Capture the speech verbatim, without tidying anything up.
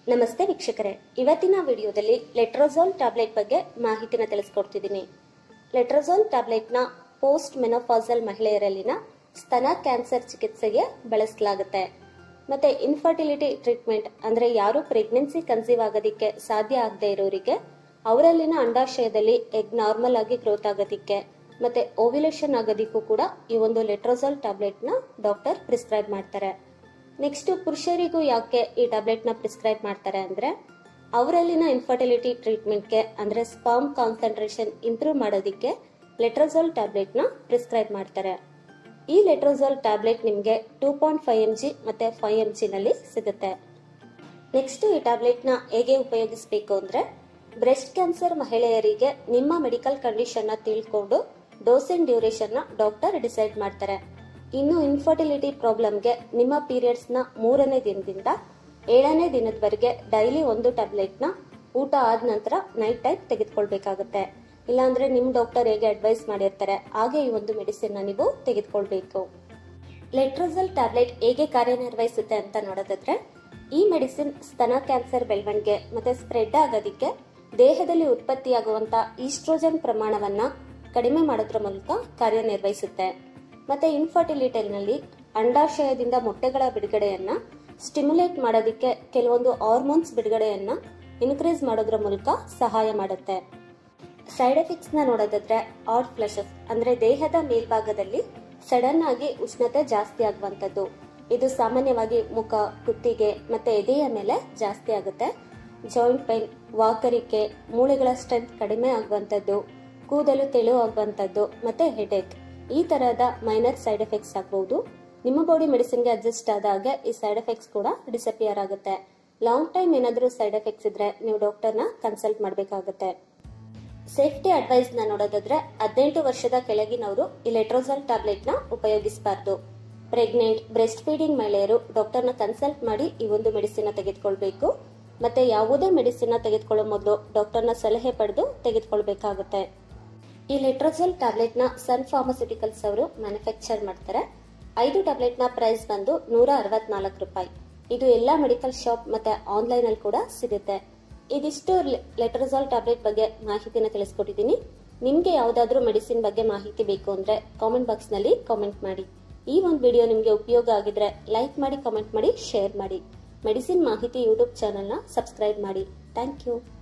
ನಮಸ್ತೆ ವೀಕ್ಷಕರೇ, ಇವತ್ತಿನ ವಿಡಿಯೋದಲ್ಲಿ ಲೆಟ್ರೋಜೋಲ್ ಟ್ಯಾಬ್ಲೆಟ್ ಬಗ್ಗೆ ಮಾಹಿತಿನ ತಿಳಿಸ್ಕೊಡ್ತಿದ್ದೀನಿ. ಲೆಟ್ರೋಜೋಲ್ ಟ್ಯಾಬ್ಲೆಟ್ನ ಪೋಸ್ಟ್ ಮೆನೋಪಾಸಲ್ ಮಹಿಳೆಯರಲ್ಲಿನ ಸ್ತನ ಕ್ಯಾನ್ಸರ್ ಚಿಕಿತ್ಸೆಗೆ ಬಳಸಲಾಗುತ್ತೆ. ಮತ್ತೆ ಇನ್ಫರ್ಟಿಲಿಟಿ ಟ್ರೀಟ್ಮೆಂಟ್ ಅಂದ್ರೆ ಯಾರು ಪ್ರೆಗ್ನೆನ್ಸಿ ಕನ್ಸೀವ್ ಆಗೋದಿಕ್ಕೆ ಸಾಧ್ಯ ಆಗದೆ ಇರೋರಿಗೆ ಅವರಲ್ಲಿನ ಅಂಡಾಶಯದಲ್ಲಿ ಎಗ್ ನಾರ್ಮಲ್ ಆಗಿ ಗ್ರೋತ್ ಆಗೋದಿಕ್ಕೆ ಮತ್ತೆ ಓವ್ಯುಲೇಷನ್ ಆಗೋದಿಕ್ಕೂ ಕೂಡ ಈ ಒಂದು ಲೆಟ್ರೋಜೋಲ್ ಟ್ಯಾಬ್ಲೆಟ್ನ ಡಾಕ್ಟರ್ ಪ್ರಿಸ್ಕ್ರೈಬ್ ಮಾಡ್ತಾರೆ. ನೆಕ್ಸ್ಟ್, ಪುರುಷರಿಗೂ ಯಾಕೆ ಈ ಟ್ಯಾಬ್ಲೆಟ್ ನ ಪ್ರಿಸ್ಕ್ರೈಬ್ ಮಾಡ್ತಾರೆ ಅಂದ್ರೆ ಅವರಲ್ಲಿನ ಇನ್ಫರ್ಟಿಲಿಟಿ ಟ್ರೀಟ್ಮೆಂಟ್ಗೆ ಅಂದ್ರೆ ಸ್ಪರ್ಮ್ ಕಾನ್ಸಂಟ್ರೇಷನ್ ಇಂಪ್ರೂವ್ ಮಾಡೋದಿಕ್ಕೆ ಲೆಟ್ರೋಜೋಲ್ ಟ್ಯಾಬ್ಲೆಟ್ ನ ಪ್ರಿಸ್ಕ್ರೈಬ್ ಮಾಡ್ತಾರೆ. ಈ ಲೆಟ್ರೋಜೋಲ್ ಟ್ಯಾಬ್ಲೆಟ್ ನಿಮಗೆ two point five M G ಮತ್ತೆ ಫೈವ್ ಎಂ ಜಿ ನಲ್ಲಿ ಸಿಗುತ್ತೆ. ನೆಕ್ಸ್ಟ್, ಈ ಟ್ಯಾಬ್ಲೆಟ್ ನ ಹೇಗೆ ಉಪಯೋಗಿಸಬೇಕು ಅಂದ್ರೆ ಬ್ರೆಸ್ಟ್ ಕ್ಯಾನ್ಸರ್ ಮಹಿಳೆಯರಿಗೆ ನಿಮ್ಮ ಮೆಡಿಕಲ್ ಕಂಡೀಷನ್ ನ ತಿಳ್ಕೊಂಡು ಡೋಸ್ ಅಂಡ್ ಡ್ಯೂರೇಷನ್ ನ ಡಾಕ್ಟರ್ ಡಿಸೈಡ್ ಮಾಡ್ತಾರೆ. ಇನ್ನು ಇನ್ಫರ್ಟಿಲಿಟಿ ಪ್ರಾಬ್ಲಮ್ಗೆ ನಿಮ್ಮ ಪೀರಿಯಡ್ಸ್ ನ ಮೂರನೇ ದಿನದಿಂದ ಏಳನೇ ದಿನದವರೆಗೆ ಡೈಲಿ ಒಂದು ಟ್ಯಾಬ್ಲೆಟ್ ನ ಊಟ ಆದ ನಂತರ ನೈಟ್ ಟೈಮ್ ತೆಗೆದುಕೊಳ್ಬೇಕಾಗುತ್ತೆ. ಇಲ್ಲಾಂದ್ರೆ ನಿಮ್ ಡಾಕ್ಟರ್ ಹೇಗೆ ಅಡ್ವೈಸ್ ಮಾಡಿರ್ತಾರೆ ಹಾಗೆ ಈ ಒಂದು ಮೆಡಿಸಿನ್ ನ ನೀವು ತೆಗೆದುಕೊಳ್ಬೇಕು. ಲೆಟ್ರೋಜೋಲ್ ಟ್ಯಾಬ್ಲೆಟ್ ಹೇಗೆ ಕಾರ್ಯನಿರ್ವಹಿಸುತ್ತೆ ಅಂತ ನೋಡೋದಾದ್ರೆ, ಈ ಮೆಡಿಸಿನ್ ಸ್ತನ ಕ್ಯಾನ್ಸರ್ ಬೆಳವಣಿಗೆ ಮತ್ತೆ ಸ್ಪ್ರೆಡ್ ಆಗೋದಿಕ್ಕೆ ದೇಹದಲ್ಲಿ ಉತ್ಪತ್ತಿಯಾಗುವಂತ ಈಸ್ಟ್ರೋಜನ್ ಪ್ರಮಾಣವನ್ನ ಕಡಿಮೆ ಮಾಡೋದ್ರ ಮೂಲಕ ಕಾರ್ಯನಿರ್ವಹಿಸುತ್ತೆ. ಮತ್ತೆ ಇನ್ಫರ್ಟಿಲಿಟಿನಲ್ಲಿ ಅಂಡಾಶಯದಿಂದ ಮೊಟ್ಟೆಗಳ ಬಿಡುಗಡೆಯನ್ನ ಸ್ಟಿಮ್ಯುಲೇಟ್ ಮಾಡೋದಿಕ್ಕೆ ಕೆಲವೊಂದು ಹಾರ್ಮೋನ್ಸ್ ಬಿಡುಗಡೆಯನ್ನ ಇನ್ಕ್ರೀಸ್ ಮಾಡೋದ್ರ ಮೂಲಕ ಸಹಾಯ ಮಾಡುತ್ತೆ. ಸೈಡ್ ಎಫೆಕ್ಟ್ಸ್ ನ ನೋಡೋದಾದ್ರೆ ಹಾಟ್ ಫ್ಲಶಸ್ ಅಂದ್ರೆ ದೇಹದ ಮೇಲ್ಭಾಗದಲ್ಲಿ ಸಡನ್ ಆಗಿ ಉಷ್ಣತೆ ಜಾಸ್ತಿ ಆಗುವಂತದ್ದು. ಇದು ಸಾಮಾನ್ಯವಾಗಿ ಮುಖ, ಕುತ್ತಿಗೆ ಮತ್ತೆ ಎದೆಯ ಮೇಲೆ ಜಾಸ್ತಿ ಆಗುತ್ತೆ. ಜಾಯಿಂಟ್ ಪೈನ್, ವಾಕರಿಕೆ, ಮೂಳೆಗಳ ಸ್ಟ್ರೆಂತ್ ಕಡಿಮೆ ಆಗುವಂತದ್ದು, ಕೂದಲು ತೆಳು ಆಗುವಂತದ್ದು ಮತ್ತೆ ಹೆಡೇಕ್ ಈ ತರಹದ ಮೈನರ್ ಸೈಡ್ ಎಫೆಕ್ಟ್ಸ್ ಆಗಬಹುದು. ನಿಮ್ಮ ಬಾಡಿ ಮೆಡಿಸಿನ್ಗೆ ಅಡ್ಜಸ್ಟ್ ಆದಾಗ ಈ ಸೈಡ್ ಎಫೆಕ್ಟ್ಸ್ ಕೂಡ ಡಿಸಪಿಯರ್ ಆಗುತ್ತೆ. ಲಾಂಗ್ ಟೈಮ್ ಏನಾದರೂ ಸೈಡ್ ಎಫೆಕ್ಟ್ಸ್ ಇದ್ರೆ ನೀವು ಡಾಕ್ಟರ್ನ ಕನ್ಸಲ್ಟ್ ಮಾಡಬೇಕಾಗುತ್ತೆ. ಸೇಫ್ಟಿ ಅಡ್ವೈಸ್ ನ ನೋಡೋದಾದ್ರೆ ಹದಿನೆಂಟು ವರ್ಷದ ಕೆಳಗಿನವರು ಈ ಲೆಟ್ರೋಜೋಲ್ ಟ್ಯಾಬ್ಲೆಟ್ ನ ಉಪಯೋಗಿಸಬಾರ್ದು. ಪ್ರೆಗ್ನೆಂಟ್, ಬ್ರೆಸ್ಟ್ ಫೀಡಿಂಗ್ ಮಹಿಳೆಯರು ಡಾಕ್ಟರ್ನ ಕನ್ಸಲ್ಟ್ ಮಾಡಿ ಈ ಒಂದು ಮೆಡಿಸಿನ್ ತೆಗೆದುಕೊಳ್ಬೇಕು. ಮತ್ತೆ ಯಾವುದೇ ಮೆಡಿಸಿನ್ ತೆಗೆದುಕೊಳ್ಳೋ ಮೊದಲು ಡಾಕ್ಟರ್ನ ಸಲಹೆ ಪಡೆದು ತೆಗೆದುಕೊಳ್ಬೇಕಾಗುತ್ತೆ. ಈ ಲೆಟ್ರೋಜೋಲ್ ಟ್ಯಾಬ್ಲೆಟ್ ನ ಸನ್ ಫಾರ್ಮಾಸ್ಯೂಟಿಕಲ್ಸ್ ಅವರು ಮ್ಯಾನುಫ್ಯಾಕ್ಚರ್ ಮಾಡ್ತಾರೆ. ಐದು ಟ್ಯಾಬ್ಲೆಟ್ ನ ಪ್ರೈಸ್ ಬಂದು ನೂರ ಅರವತ್ನಾಲ್ಕು ರೂಪಾಯಿ. ಇದು ಎಲ್ಲಾ ಮೆಡಿಕಲ್ ಶಾಪ್ ಮತ್ತೆ ಆನ್ಲೈನ್ ಅಲ್ಲಿ ಕೂಡ ಸಿಗುತ್ತೆ. ಇದಿಷ್ಟು ಲೆಟ್ರೋಜೋಲ್ ಟ್ಯಾಬ್ಲೆಟ್ ಬಗ್ಗೆ ಮಾಹಿತಿನ ತಿಳಿಸ್ಕೊಟ್ಟಿದ್ದೀನಿ. ನಿಮ್ಗೆ ಯಾವ್ದಾದ್ರು ಮೆಡಿಸಿನ್ ಬಗ್ಗೆ ಮಾಹಿತಿ ಬೇಕು ಅಂದ್ರೆ ಕಾಮೆಂಟ್ ಬಾಕ್ಸ್ ನಲ್ಲಿ ಕಾಮೆಂಟ್ ಮಾಡಿ. ಈ ಒಂದು ವಿಡಿಯೋ ನಿಮ್ಗೆ ಉಪಯೋಗ ಆಗಿದ್ರೆ ಲೈಕ್ ಮಾಡಿ, ಕಾಮೆಂಟ್ ಮಾಡಿ, ಶೇರ್ ಮಾಡಿ. ಮೆಡಿಸಿನ್ ಮಾಹಿತಿ ಯೂಟ್ಯೂಬ್ ಚಾನೆಲ್ ನ ಸಬ್ಸ್ಕ್ರೈಬ್ ಮಾಡಿ. Thank you.